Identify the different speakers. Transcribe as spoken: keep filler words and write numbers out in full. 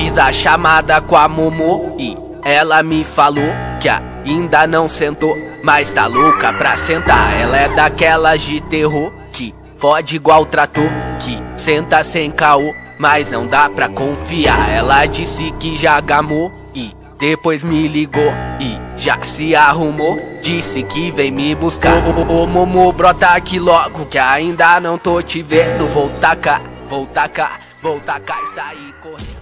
Speaker 1: Fiz a chamada com a Momo e ela me falou que ainda não sentou, mas tá louca pra sentar. Ela é daquelas de terror que fode igual trator, que senta sem caô, mas não dá pra confiar. Ela disse que já gamou e depois me ligou e já se arrumou. Disse que vem me buscar. Ô, ô, ô, Momo, brota aqui logo que ainda não tô te vendo. Vou tacar, vou tacar, vou tacar e sair correndo.